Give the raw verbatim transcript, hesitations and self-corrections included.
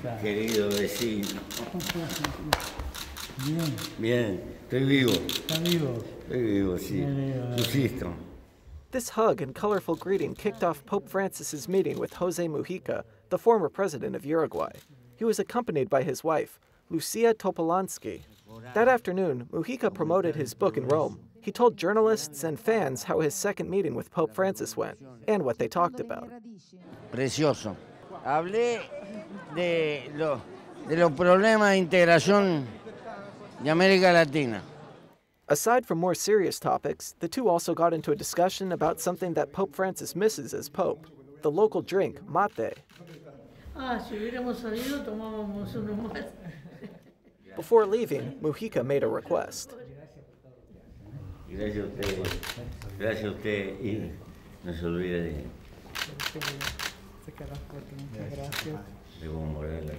querido vecino. Bien. Bien, estoy vivo. ¿Está vivo? Estoy vivo, sí. Subsisto. This hug and colorful greeting kicked off Pope Francis's meeting with Jose Mujica, the former president of Uruguay. He was accompanied by his wife, Lucia Topolansky. That afternoon, Mujica promoted his book in Rome. He told journalists and fans how his second meeting with Pope Francis went and what they talked about. Precioso. Hablé de, lo, de los problemas de integración de América Latina. Aside from more serious topics, the two also got into a discussion about something that Pope Francis misses as Pope, the local drink, mate. Ah, si hubiéramos salido, tomábamos uno más. Before leaving, Mujica made a request. Gracias a usted. Gracias a usted y no se olvide de, de Evo Morales.